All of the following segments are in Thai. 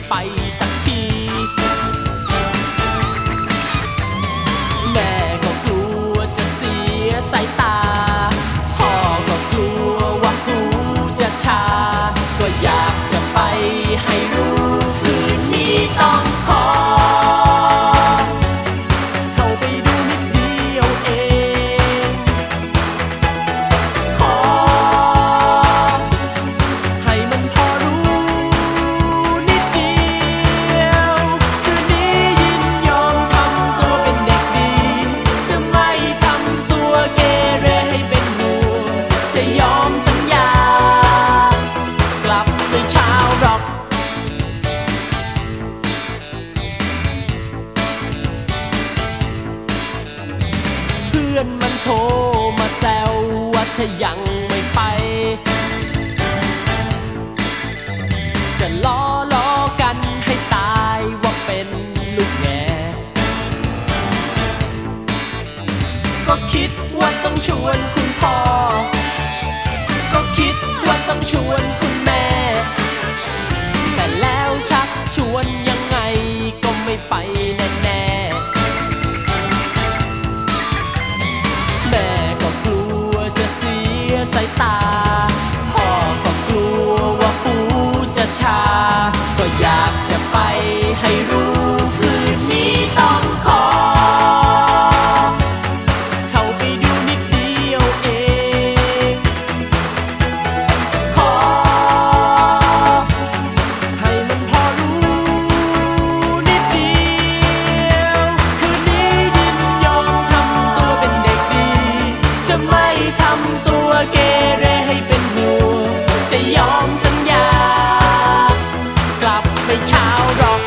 ไปสักทีแม่ก็กลัวจะเสียสายตาพ่อก็กลัวว่าหูจะชาก็อยากจะไปให้รู้คืนนี้ต้องขอเข้าไปดูนิดเดียวเองขอให้มันพอรู้นิดเดียวคืนนี้ยินยอมทำตัวเป็นเด็กดีจะไม่ทำตัวเกเรให้เป็นห่วงจะยอมสัญญากลับไปเช้าร็อกเพื่อนมันโทรมาแซวว่าถ้ายังไม่ไปจะล้อกันให้ตายว่าเป็นลูกแง่ก็คิดว่าต้องชวนคุณพ่อก็คิดว่าต้องชวนคุณแม่แต่แล้วชักชวนยังไงก็ไม่ไปแน่ๆแม่ก็กลัวจะเสียสายตาพ่อก็กลัวว่าหูจะชาก็อยากจะไปให้รู้คืนนี้ต้องขอเข้าไปดูนิดเดียวเองขอให้มันพอรู้นิดเดียวคืนนี้ยินยอมทำตัวเป็นเด็กดีจะไม่ทำตัวเกเรให้เป็นห่วงจะยอมสัญญากลับไปเช้าร็อก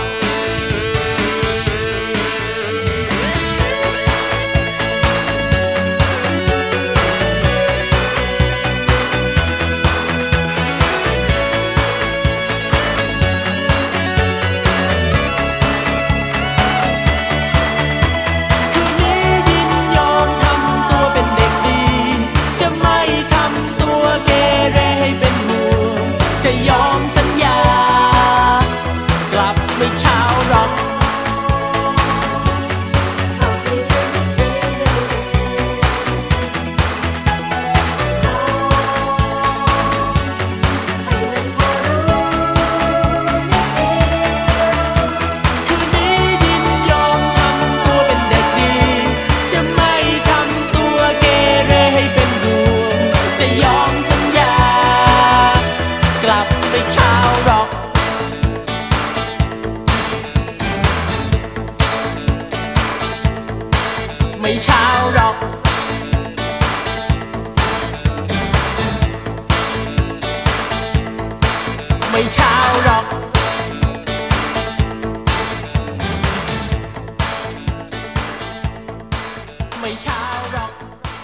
คืนนี้ยินยอมทำตัวเป็นเด็กดีจะไม่ทำตัวเกเรให้เป็นห่วงจะยอมสัญญากลับไปเช้าร็อกคืนนี้ยินยอมทำตัวเป็นเด็กดีจะไม่ทำตัวเกเรให้เป็นห่วงจะยอมสัญญากลับไปเช้าร็อกไม่เช้าร็อกไม่เช้าร็อกไม่เช้าร็อก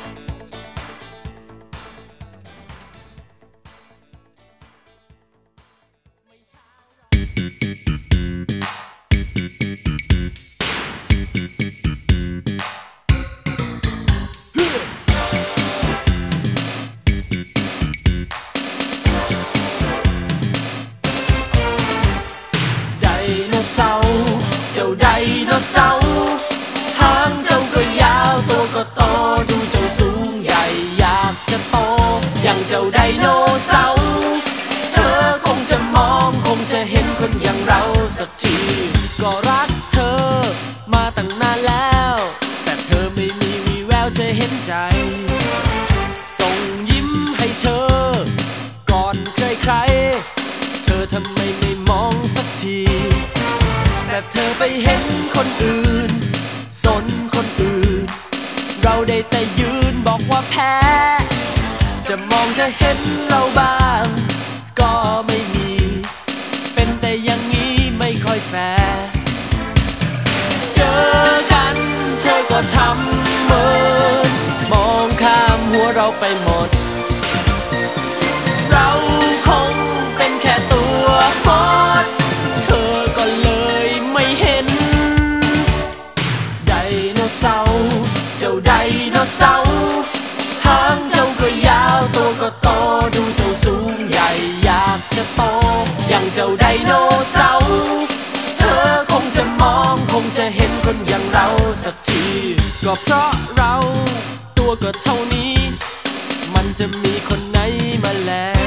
ไม่เช้าร็อกไดโนเสาร์เจ้าไดโนเสาร์หางเจ้าก็ยาวตัวก็โตดูเจ้าสูงใหญ่อยากจะโตอย่างเจ้าไดโนเสาร์เธอคงจะมองคงจะเห็นคนอย่างเราสักทีก็รักเธอมาตั้งนานแล้วแต่เธอไม่มีวี่แววจะเห็นใจส่งยิ้มให้เธอก่อนใครๆเธอทำไมไม่มองสักทีแต่เธอไปเห็นคนอื่นสนคนอื่นเราได้แต่ยืนบอกว่าแพ้จะมองจะเห็นเราบ้างก็ไม่มีเป็นแต่อย่างนี้ไม่ค่อยแฟร์เจอกันเธอก็ทำเหมือนมองข้ามหัวเราไปหมดเราคงเป็นแค่ตัวฮอตเธอก็เลยไม่เห็นไดโนเสาร์เจ้าไดโนเสาร์หางเจ้าก็ยาวตัวก็โตดูเจ้าสูงใหญ่อยากจะโตอย่างเจ้าไดโนเสาร์เธอคงจะมองคงจะเห็นคนอย่างเราสักทีก็เพราะเราตัวก็เท่านี้มันจะมีคนไหนมาแล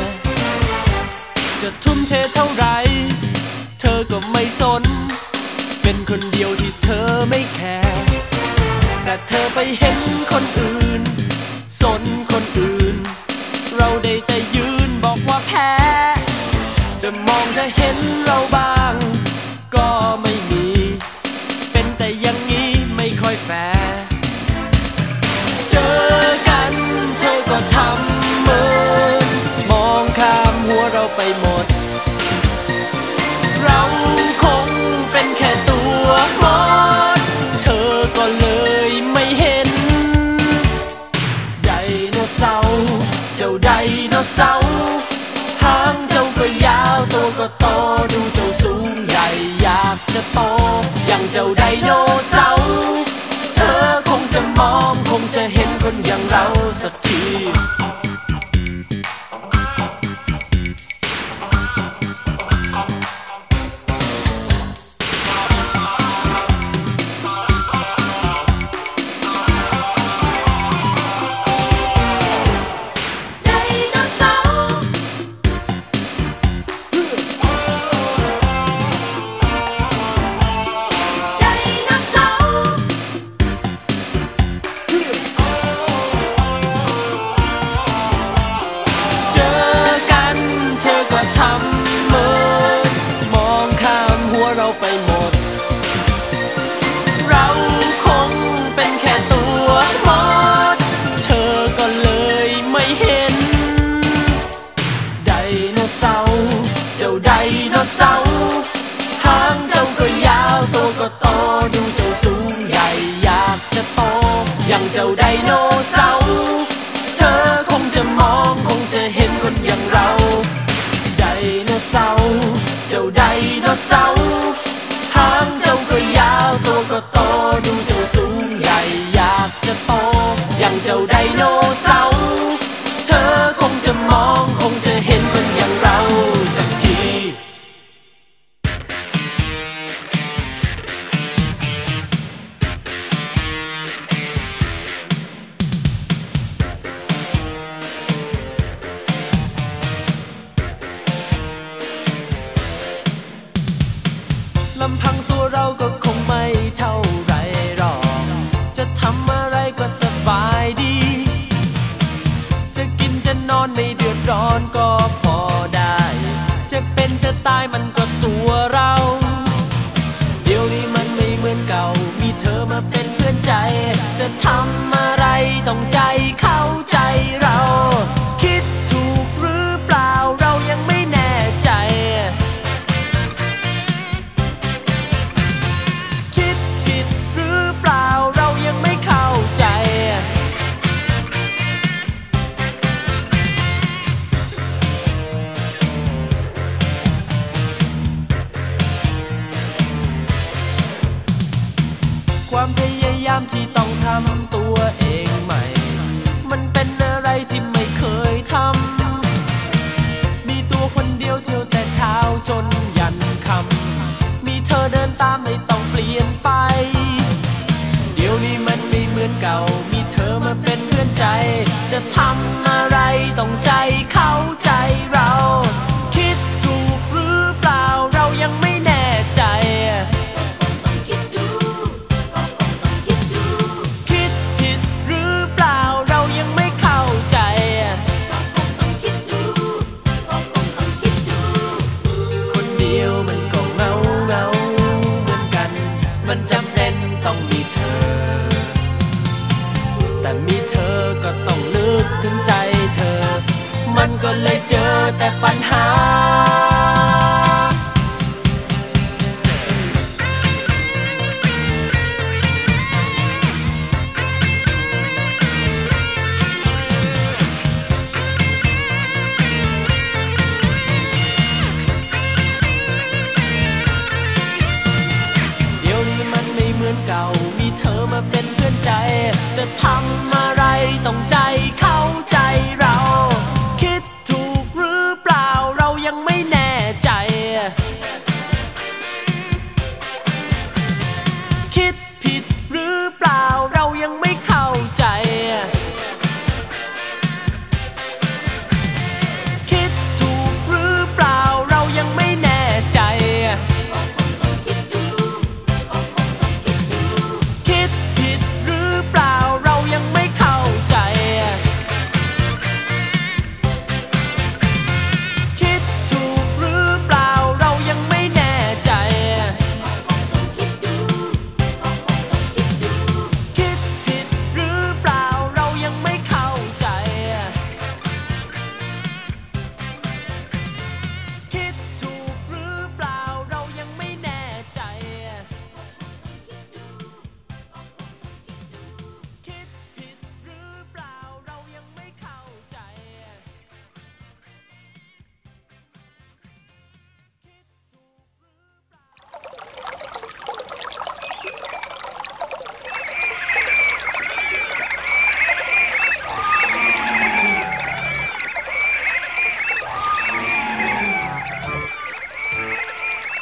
จะทุ่มเทเท่าไรเธอก็ไม่สนเป็นคนเดียวที่เธอไม่แคร์แต่เธอไปเห็นคนอื่นสนคนอื่นเราได้แต่ยืนบอกว่าแพ้จะมองจะเห็นเราบ้างก็ไม่มีเป็นแต่อย่างนี้ไม่ค่อยแฟร์เจอกันเธอก็ทำเหมือนมองข้ามหัวเราไปหมดเราคงเป็นแค่ตัวมดเธอก็เลยไม่เห็นไดโนเสาร์เจ้าไดโนเสาร์หางเจ้าก็ยาวตัวก็โตดูเจ้าสูงใหญ่อยากจะโตอย่างเจ้าไดโนเสาร์เธอคงจะมองคงจะเห็นคนอย่างเราสักทีทำเหมือนมองข้ามหัวเราไปหมดเราคงเป็นแค่ตัวมดเธอก็เลยไม่เห็นไดโนเสาร์เจ้าไดโนเสาร์หางเจ้าก็ยาวตัวก็โตดูเจ้าสูงใหญ่อยากจะโตอย่างเจ้าไดโนเสาร์เธอคงจะมองคงจะเห็นคนอย่างเราไดโนเสาร์เจ้าไดโนเสาร์หางเจ้าก็ยาวตัวก็โตดูเจ้าสูงใหญ่อยากจะโตอย่างเจ้าไดโนเสาร์เธอคงจะมองคงจะเห็นคนอย่างเราสักทีลำพังตัวเราก็คงไม่เท่าไรหรอกจะทำอะไรก็สบายดีจะกินจะนอนไม่เดือดร้อนก็พอได้จะเป็นจะตายมันก็ตัวเราเดี๋ยวนี้มันไม่เหมือนเก่ามีเธอมาเป็นเพื่อนใจจะทำอะไรต้องใจเข้าใจเราคิดถูกหรือเปล่าเรายังไม่แน่ใจความพยายามที่ต้องทำตัวเองใหม่มันเป็นอะไรที่ไม่เคยทำมีตัวคนเดียวเที่ยวแต่เช้าจนยันค่ำมีเธอเดินตามไม่ต้องเปลี่ยนไปเดี๋ยวนี้มันไม่เหมือนเก่ามีเธอมาเป็นเพื่อนใจจะทำอะไรต้องใจเข้าใจเราคิดถูกหรือเปล่าเรายังไม่แน่ใจมันจำเป็นต้องมีเธอแต่มีเธอก็ต้องนึกถึงใจเธอมันก็เลยเจอแต่ปัญหาเก่ามีเธอมาเป็นเพื่อนใจจะทำอะไรต้องใจเข้าใจเราคิดถูกหรือเปล่าเรายังไม่แน่ใจ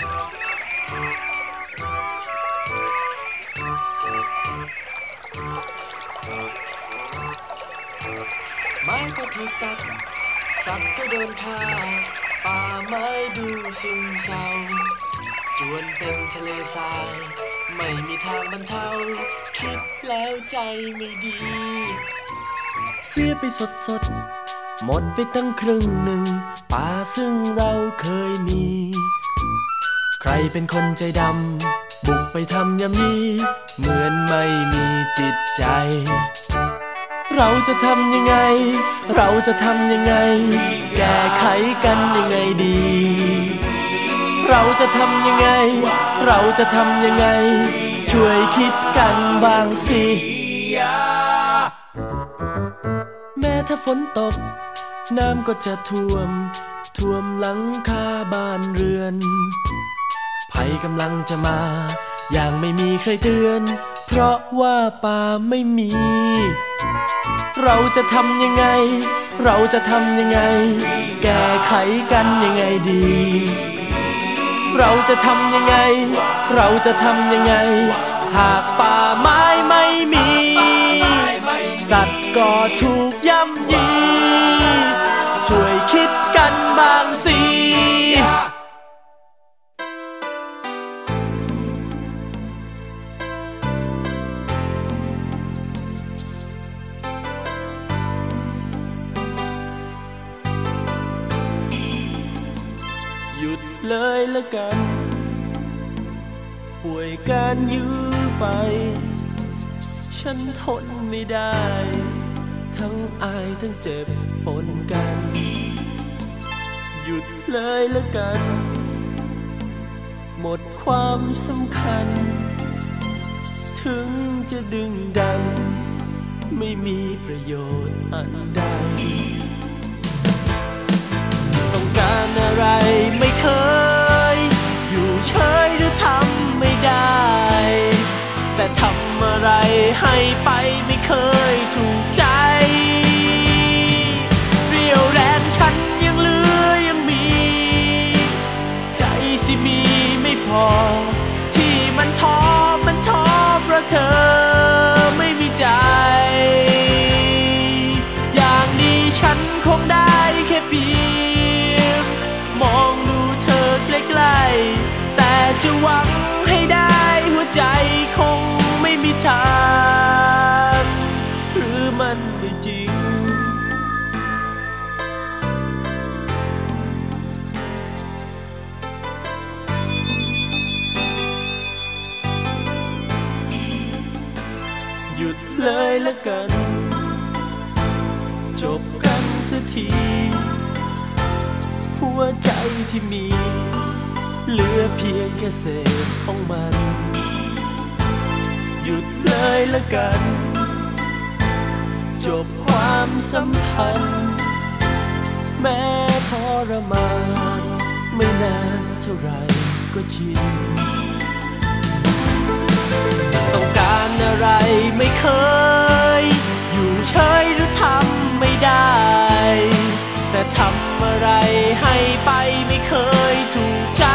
ไม้ก็ถูกตัดสัตว์ก็โดนฆ่าป่าไม้ดูซึมเศร้าจวนเป็นทะเลทรายไม่มีทางบรรเทาคิดแล้วใจไม่ดีเสียไปสดหมดไปตั้งครึ่งหนึ่งป่าซึ่งเราเคยมีใครเป็นคนใจดำบุกไปทำยำยีเหมือนไม่มีจิตใจเราจะทำยังไงเราจะทำยังไงแก้ไขกันยังไงดีเราจะทำยังไงเราจะทำยังไงช่วยคิดกันบ้างสิแม้ถ้าฝนตกน้ำก็จะท่วมหลังคาบ้านเรือนภัยกำลังจะมาอย่างไม่มีใครเตือนเพราะว่าป่าไม่มีเราจะทำยังไงเราจะทำยังไงแก้ไขกันยังไงดีเราจะทำยังไงเราจะทำยังไงหากป่าไม้ไม่มีสัตว์ก็ถูกย่ำยีช่วยคิดกันบ้างสิหยุดเลยละกันป่วยการยื้อไปฉันทนไม่ได้ทั้งอายทั้งเจ็บปนกันหยุดเลยละกันหมดความสำคัญถึงจะดึงดันไม่มีประโยชน์อันใดต้องการอะไรไม่เคยอยู่เฉยหรือทำไม่ได้แต่ทำอะไรให้ไปไม่เคยถูกใจเรี่ยวแรงฉันยังเหลือยังมีใจสิมีไม่พอที่มันท้อเพราะเธอไม่มีใจอย่างนี้ฉันคงได้แค่เพียงมองดูเธอใกล้ๆแต่จะหวังให้ได้หัวใจคงไม่มีทางหรือมันไม่จริงหยุดเลยละกันจบกันสักทีหัวใจที่มีเหลือเพียงแค่เศษของมันหยุดเลยละกันจบความสัมพันธ์แม้ทรมานไม่นานเท่าไรก็ชินต้องการอะไรไม่เคยอยู่เฉยหรือทำไม่ได้แต่ทำอะไรให้ไปไม่เคยถูกใจ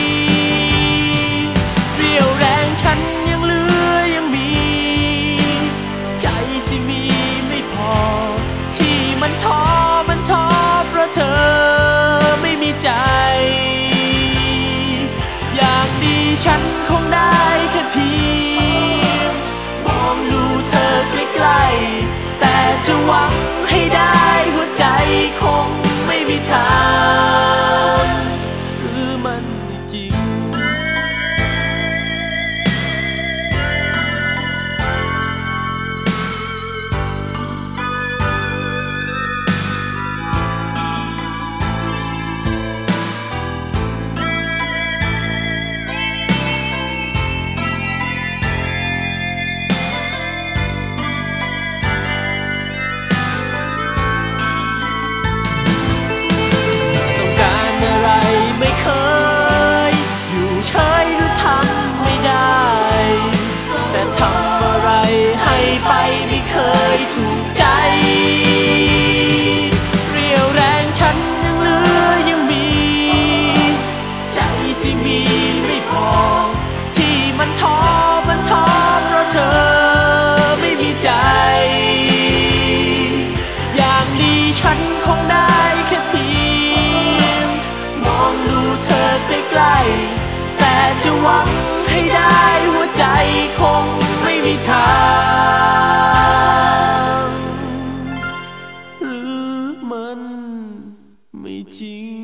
เรี่ยวแรงฉันยังเหลือยังมีใจสิมีไม่พอที่มันท้อเพราะเธอไม่มีใจอย่างดีฉันคงได้แค่เพียงมองดูเธอใกล้ๆแต่จะหวังให้ได้หัวใจคงไม่มีทางหรือมันไม่จริงแต่จะหวังให้ได้หัวใจคงไม่มีทางหรือมันไม่จริง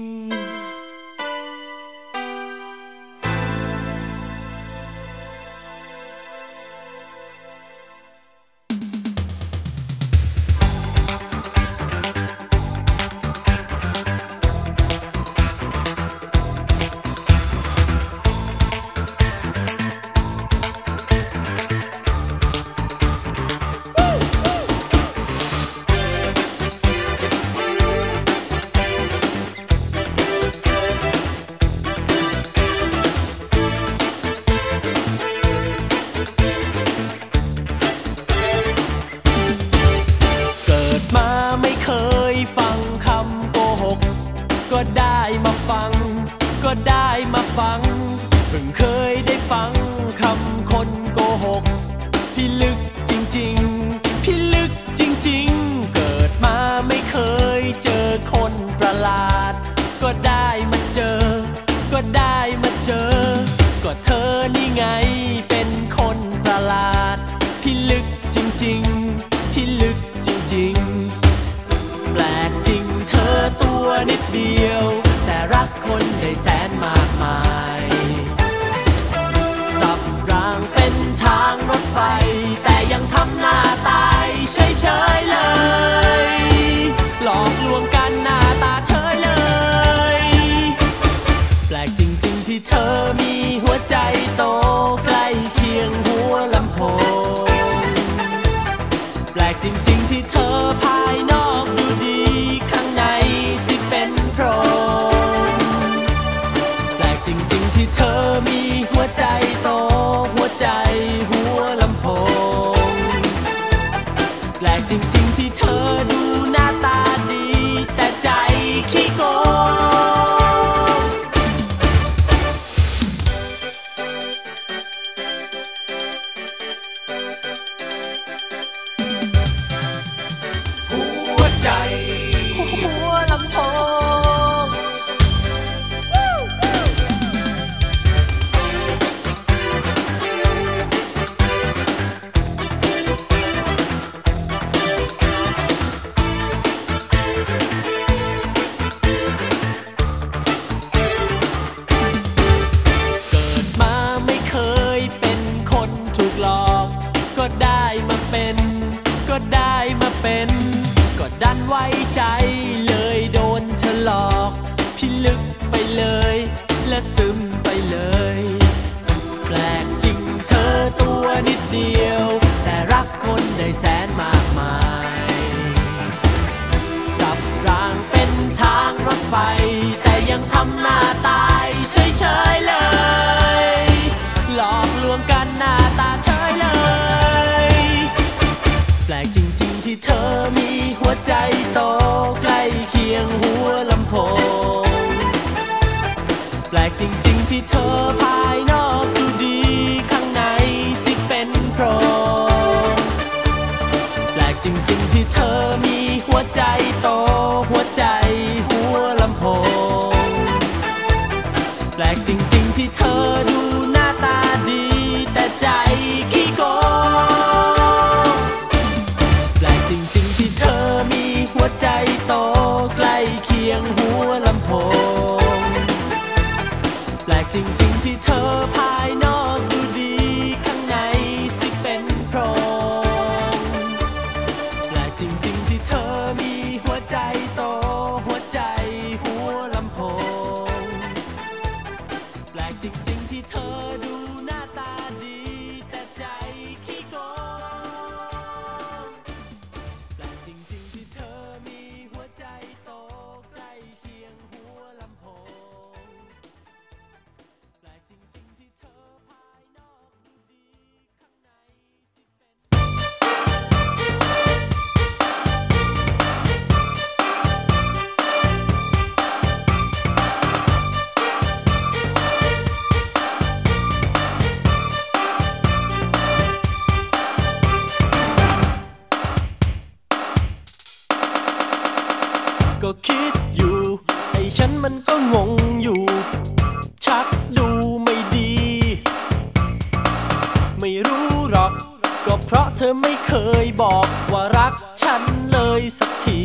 ก็ได้มาฟังเพิ่งเคยได้ฟังคำคนโกหกพี่ลึกจริงๆพี่ลึกจริงๆเกิดมาไม่เคยเจอคนประหลาดก็ได้มาเจอก็ได้มาเจอก็เธอนี่ไงเป็นคนประหลาดพี่ลึกจริงๆพี่ลึกจริงๆแปลกจริงเธอตัวนิดเดียวแต่รักคนได้แสนมากมายสับรางเป็นทางรถไฟแต่ยังทำหน้าตายเฉยๆเลยหลอกลวงกันหน้าตาเฉยเลยแปลกจริงๆที่เธอมีหัวใจโตใกล้เคียงหัวลำโพงแปลกจริงๆที่เธอภายนอกดูดีข้างในสิเป็นโพรงจริงๆที่เธอมีหัวใจโตหัวใจหัวลำโพงแปลกจริงๆที่เธอดูหน้าตาดีแต่ใจขี้โกงหัวใจหัวลำโพงก็ดันไว้ใจเลยโดนเธอหลอกพี่ลึกไปเลยและซึมไปเลยแปลกจริงเธอตัวนิดเดียวแต่รักคนได้แสนมากมายสับรางเป็นทางรถไฟแต่ยังทำหน้าตายเฉยๆเลยหลอกลวงกันหน้าตาเฉยเลยแปลกจริงๆที่เธอมีหัวใจโตใกล้เคียงหัวลำโพงแปลกจริงๆที่เธอภายนอกดูดีข้างในสิเป็นโพรงแปลกจริงๆที่เธอมีหัวใจโตหัวใจหัวลำโพงแปลกจริงๆที่เธอดูหน้าตาดีแต่ใจขี้โกงแปลกจริงๆที่เธอมีหัวใจโตใกล้เคียงหัวลำโพงแปลกจริงๆที่เธอภายนอกดูดีข้างในสิเป็นโพรงแปลกจริงๆที่เธอมีหัวใจโตหัวใจหัวลำโพงแปลกจริงๆที่เธอดูหน้าตาดีแต่ใจขี้โกงแปลกจริงๆที่เธอมีหัวใจโตใกล้เคียงหัวลำโพงแปลกจริงๆที่เธอภายนอกดูดีข้างในสิเป็นก็คิดอยู่ไอ้ฉันมันก็งงอยู่ชักดูเธอไม่เคยบอกว่ารักฉันเลยสักที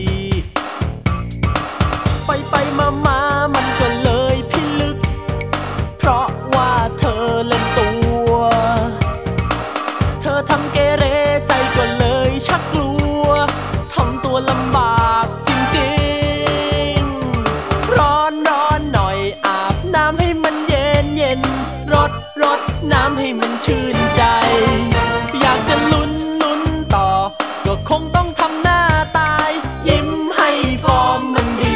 ไปมามันก็เลยพิลึกเพราะว่าเธอเล่นตัวเธอทำเกเรใจก็เลยชักกลัวทำตัวลำบากจริงๆร้อนหน่อยอาบน้ำให้มันเย็นรดน้ำให้มันชื่นใจอยากจะลุ้นต่อก็คงต้องทำหน้าตายยิ้มให้ฟอร์มมันดี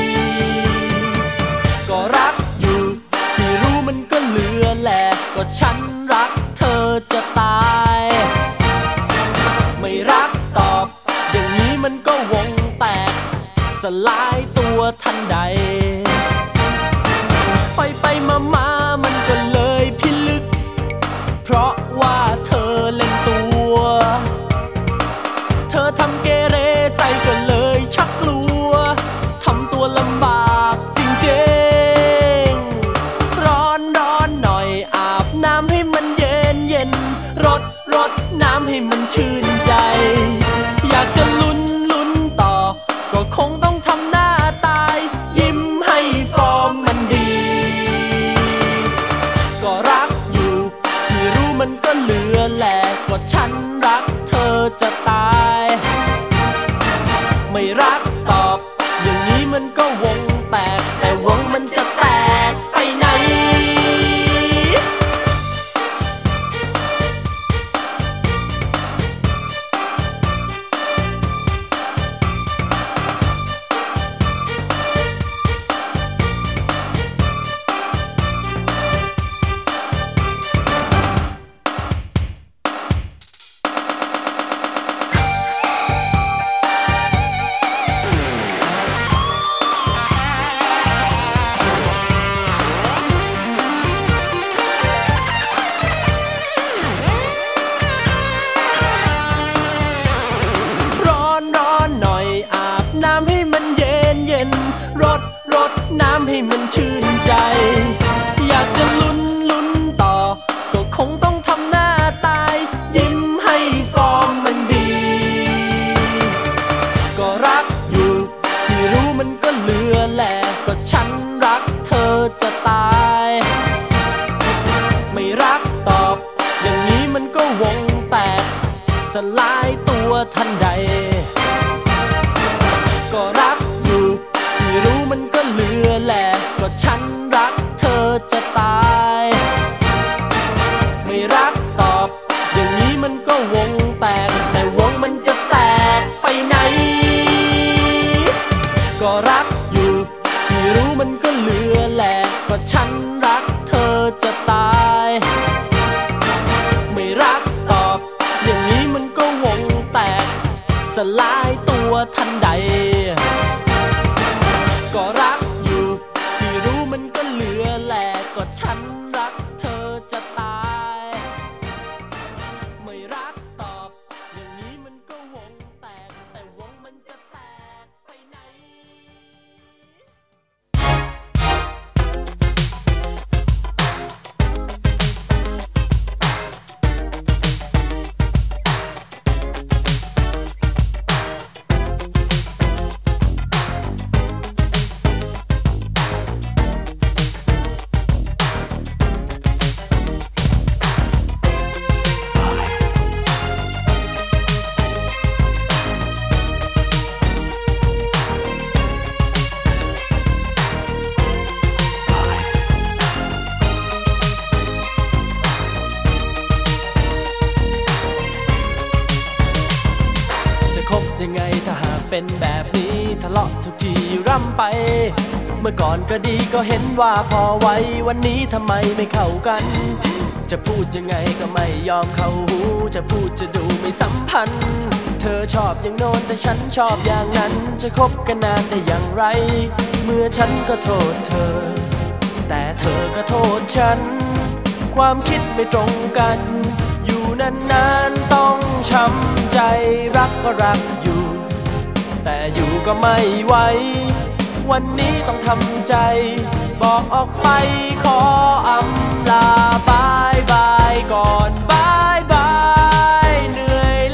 ก็รักอยู่ที่รู้มันก็เหลือแหละก็ฉันรักเธอจะตายไม่รักตอบอย่างนี้มันก็วงแตกสลายตัวทันใดไปมามันก็เลยพิลึกเพราะว่าเธอเล่นตัวเธอทำเกเรใจก็เลยชักกลัวทำตัวลำบากจริงๆร้อนหน่อยอาบน้ำให้มันเย็นรดน้ำให้มันชื่นใจอยากจะลุ้นต่อก็คงต้องทำหน้าตายยิ้มให้ฟอร์มมันดีก็รักอยู่ที่รู้มันก็เหลือแหละก็ฉันรักเธอจะตายไม่รักตอบอย่างนี้มันก็วงแตกแต่วงมันจะแตกไปไหนน้ำให้มันเย็นรดน้ำให้มันชื่นใจอยากจะลุ้นต่อก็คงต้องทำหน้าตายยิ้มให้ฟอร์มมันดีก็รักอยู่ที่รู้มันก็เหลือแหละก็ฉันรักเธอจะตายไม่รักตอบอย่างนี้มันก็วงแตกสลายตัวทันใดก็รักอยู่ที่รู้มันก็เหลือแหละก็ฉันรักเธอจะตายไม่รักตอบอย่างนี้มันก็วงแตกแต่วงมันจะแตกไปไหนก็รักอยู่ที่รู้มันก็เหลือแหละก็ฉันรักเธอจะตายไม่รักตอบอย่างนี้มันก็วงแตกสลายตัวทันใดก็รักอยู่ที่รู้มันก็เหลือแหละก็ฉันรักเธอจะตายไม่รักตอบอย่างนี้มันก็วงแตกแต่วงมันจะแตกไปไหน ยังไงถ้าหากเป็นแบบนี้ทะเลาะทุกทีร่ำไปเมื่อก่อนก็ดีก็เห็นว่าพอไว้วันนี้ทำไมไม่เข้ากันจะพูดยังไงก็ไม่ยอมเข้าหูจะพูดจะดูไม่สัมพันธ์เธอชอบอย่างโน้นแต่ฉันชอบอย่างนั้นจะคบกันนานได้อย่างไรเมื่อฉันก็โทษเธอแต่เธอก็โทษฉันความคิดไม่ตรงกันอยู่นานๆต้องช้ำใจรักก็รักอยู่แต่อยู่ก็ไม่ไหววันนี้ต้องทำใจบอกออกไปขออำลาบายบายก่อนบายบายเหนื่อย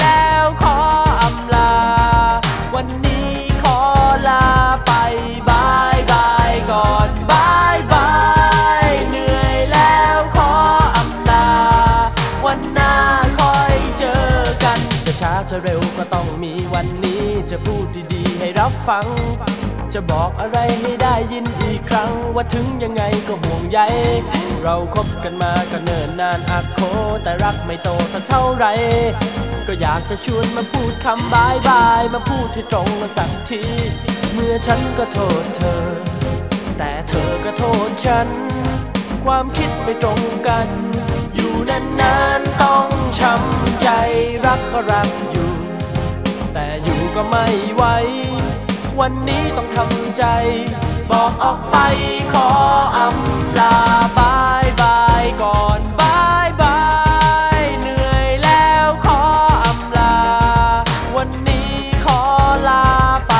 จะเร็วก็ต้องมีวันนี้จะพูดดีๆให้รับฟังจะบอกอะไรให้ได้ยินอีกครั้งว่าถึงยังไงก็ห่วงใยเราคบกันมาก็เนิ่นนานอักโคแต่รักไม่โตสักเท่าไรก็อยากจะชวนมาพูดคำบายบายมาพูดให้ตรงกันสักทีเมื่อฉันก็โทษเธอแต่เธอก็โทษฉันความคิดไม่ตรงกันอยู่นานๆต้องช้ำใจรักก็รักอยู่แต่อยู่ก็ไม่ไหววันนี้ต้องทำใจบอกออกไปขออำลาบายบายก่อนบายบายเหนื่อยแล้วขออำลาวันนี้ขอลาไป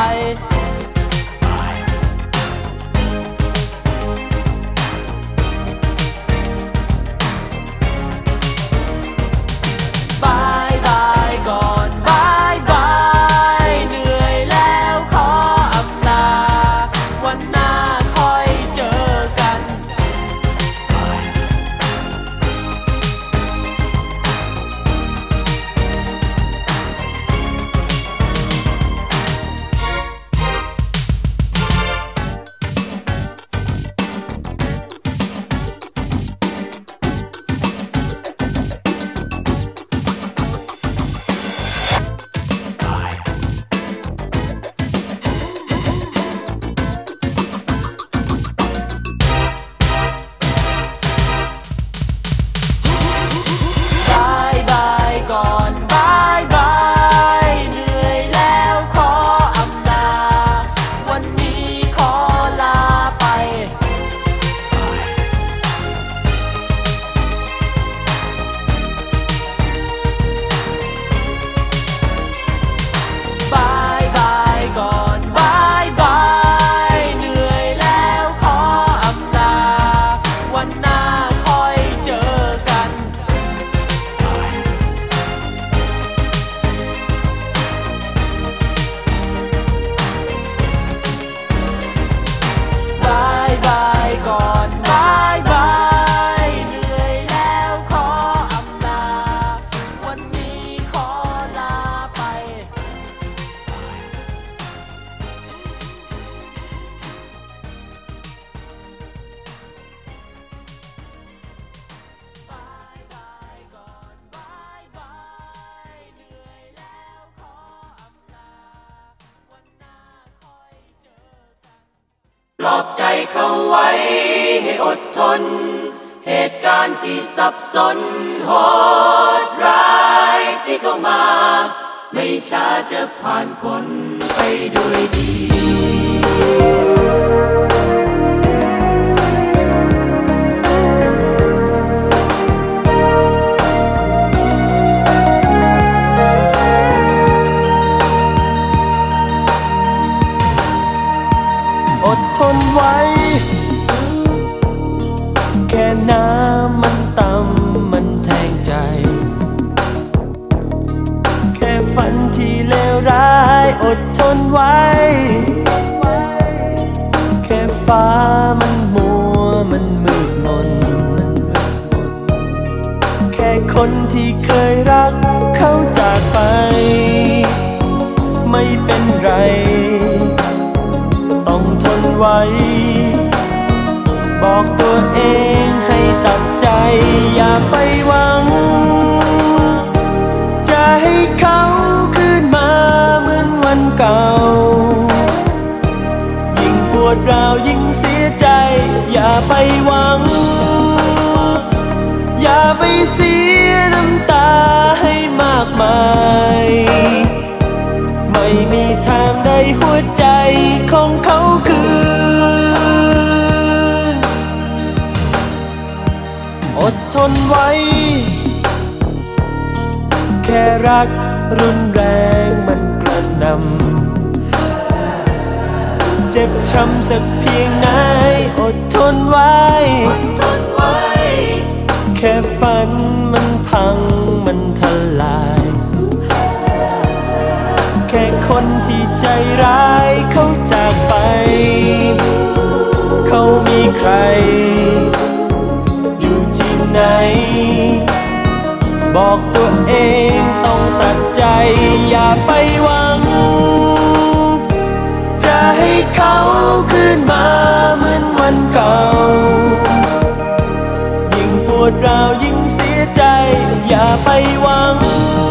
บายบายก่อนบายบายเหนื่อยแล้วขออำลาวันหน้าค่อยเจอกันปลอบใจเขาไว้ให้อดทนเหตุการณ์ที่สับสนโหดร้ายที่เข้ามาไม่ช้าจะผ่านพ้นไปด้วยดีอดทนไว้แค่น้ำมันต่ำมันแทงใจแค่ฝันที่เลวร้ายอดทนไว้แค่ฟ้ามันมัวมันมืดมนแค่คนที่เคยรักเขาจากไปไม่เป็นไรต้องทนไว้บอกตัวเองให้ตัดใจอย่าไปหวังจะให้เขาคืนมาเหมือนวันเก่ายิ่งปวดร้าวยิ่งเสียใจอย่าไปหวังอย่าไปเสียน้ำตาให้มากมายไม่มีทางได้หัวใจของเขาคืนอดทนไว้แค่รักรุนแรงมันกระหน่ำเจ็บช้ำสักเพียงไหนอดทนไว้แค่ฝันมันพังมันทลายแค่คนที่ใจร้ายเขาจากไปเขามีใครอยู่ที่ไหนบอกตัวเองต้องตัดใจอย่าไปหวังจะให้เขาคืนมาเหมือนวันเก่ายิ่งปวดร้าวยิ่งเสียใจอย่าไปหวัง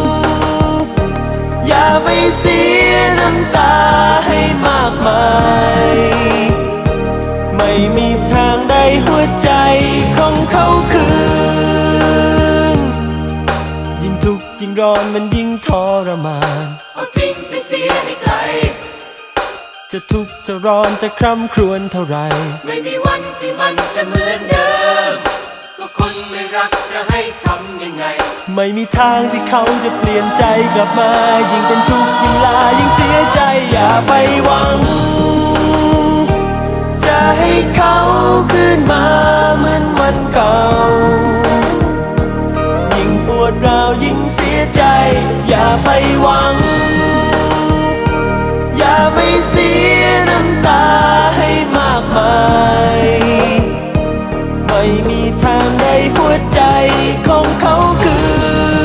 อย่าไปเสียน้ำตาให้มากมายไม่มีทางได้หัวใจของเขาคืนยิ่งทุกข์ยิ่งร้อนมันยิ่งทรมานเอาทิ้งไปเสียให้ไกลจะทุกข์จะร้อนจะคร่ำครวญเท่าไรไม่มีวันที่มันจะเหมือนเดิมก็คนไม่รักจะให้ทำยังไงไม่มีทางที่เขาจะเปลี่ยนใจกลับมายิ่งเป็นทุกข์ยิ่งลายิ่งเสียใจอย่าไปหวังจะให้เขาคืนมาเหมือนวันเก่ายิ่งปวดร้าวยิ่งเสียใจอย่าไปหวังอย่าไปเสียน้ำตาให้มากมายไม่มีทางได้หัวใจของเขาคืน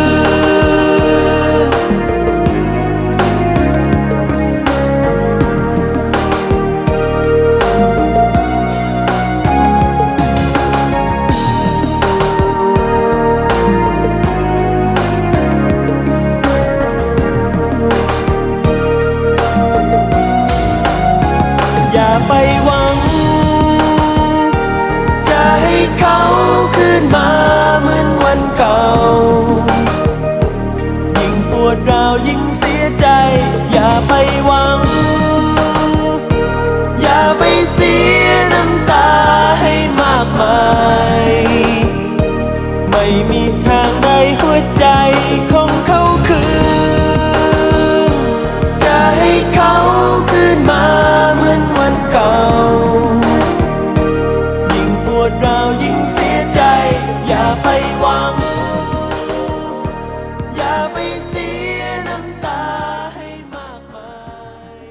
อย่าไปหวังจะให้เขาคืนมาเหมือนวันเก่ายิ่งปวดร้าวยิ่งเสียใจอย่าไปหวังอย่าไปเสียน้ำตาให้มากมายไม่มีทางได้หัวใจของเขาคืนจะให้เขาคืนมาเหมือนวันเก่ายิ่งปวดร้าวยิ่งเสียใจอย่าไปหวังอย่าไปเสียน้ำตาให้มากมาย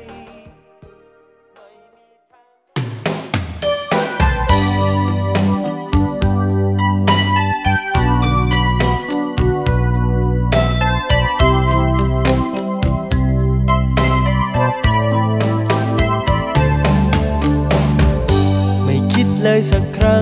ไม่คิดเลยสักครั้ง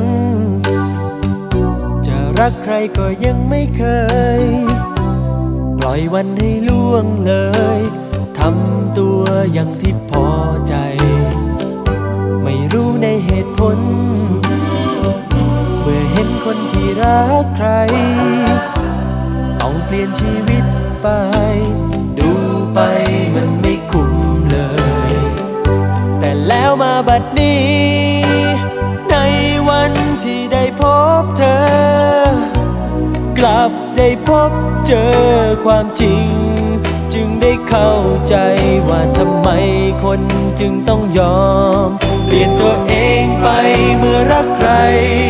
จะรักใครก็ยังไม่เคยปล่อยวันให้ล่วงเลยทำตัวอย่างที่พอใจไม่รู้ในเหตุผลเมื่อเห็นคนที่รักใครต้องเปลี่ยนชีวิตไปดูไปมันไม่คุ้มเลยแต่แล้วมาบัดนี้ในวันที่ได้พบเธอกลับได้พบเจอความจริงจึงได้เข้าใจว่าทำไมคนจึงต้องยอมเปลี่ยนตัวเองไปเมื่อรักใคร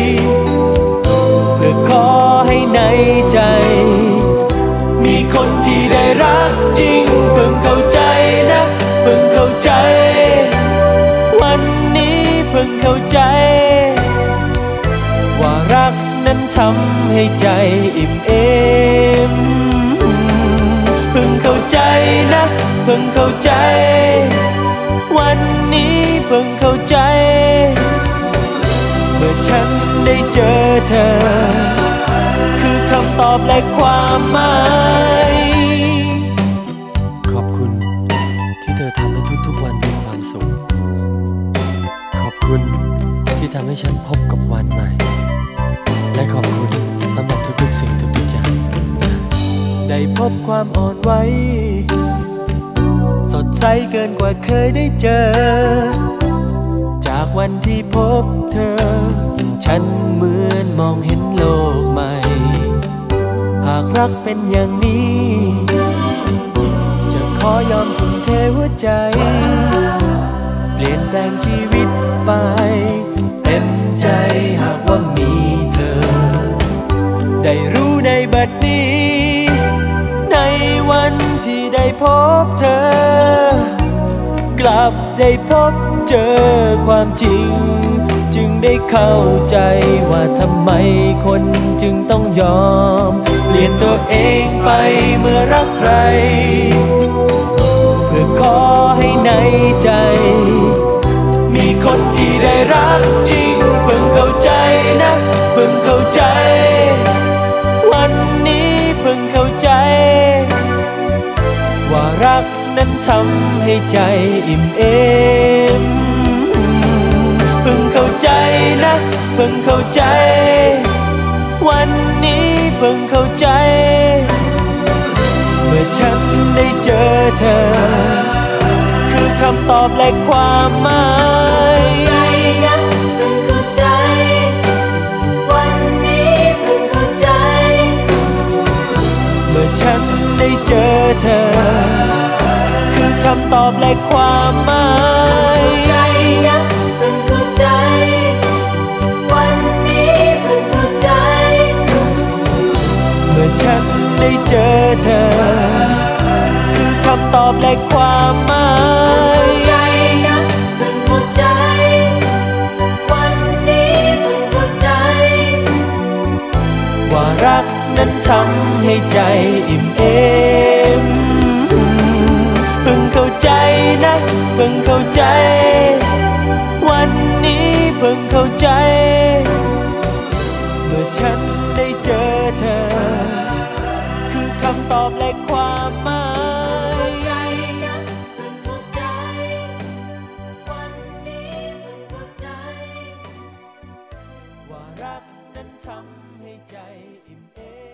เพื่อขอให้ในใจมีคนที่ได้รักจริงเพิ่งเข้าใจนะเพิ่งเข้าใจวันนี้เพิ่งเข้าใจว่ารักนั้นทำให้ใจอิ่มเอมเพิ่งเข้าใจนะเพิ่งเข้าใจวันนี้เพิ่งเข้าใจเมื่อฉันได้เจอเธอคือคำตอบและความหมายขอบคุณที่เธอทำให้ทุกๆวันมีความสุขขอบคุณที่ทำให้ฉันพบกับวันใหม่และขอบคุณสำหรับทุกๆสิ่งทุกๆอย่างได้พบความอ่อนไหวสดใสเกินกว่าเคยได้เจอจากวันที่พบเธอฉันเหมือนมองเห็นโลกใหม่หากรักเป็นอย่างนี้จะขอยอมทุ่มเทหัวใจเปลี่ยนแปลงชีวิตไปเต็มใจหากว่ามีเธอได้รู้ในบัดนี้ในวันที่ได้พบเธอกลับได้พบเจอความจริงจึงได้เข้าใจว่าทำไมคนจึงต้องยอมเปลี่ยนยนตัวเองไปเมื่อรักใครเพื่อขอให้ในใจมีคนที่ได้รักจริงเพิ่งเข้าใจนะเพิ่งเข้าใจวันนี้เพิ่งเข้าใจว่ารักนั้นทำให้ใจอิ่มเอมเพิ่งเข้าใจนะเพิ่งเข้าใจวันนี้เพิ่งเข้าใจเมื่อฉันได้เจอเธอคือคำตอบและความหมายใจนะเพิ่งเข้าใจวันนี้เพิ่งเข้าใจเมื่อฉันได้เจอเธอคือคำตอบและความหมายใจนะเพิ่งเข้าใจวันนี้เพิ่งเข้าใจเมื่อฉันได้เจอเธอคือคำตอบและความหมายใจนะเพิ่งเข้าใจวันนี้เพิ่งเข้าใจว่ารักนั้นทำให้ใจอิ่มเอมเพิ่งเข้าใจนะเพิ่งเข้าใจวันนี้เพิ่งเข้าใจเมื่อฉันได้เจอเธอคือคำตอบและความหมายใจนะเพิ่งเข้าใจวันนี้เพิ่งเข้าใจว่ารักนั้นทำให้ใจอิ่มเอม